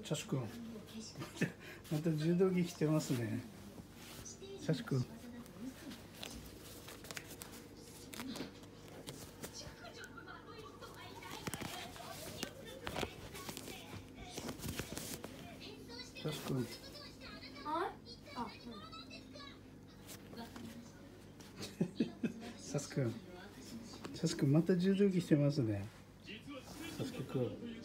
シャシ君また柔道着着てますね。シャシ君シャシ君サス君また柔道着着てますね。サスケ君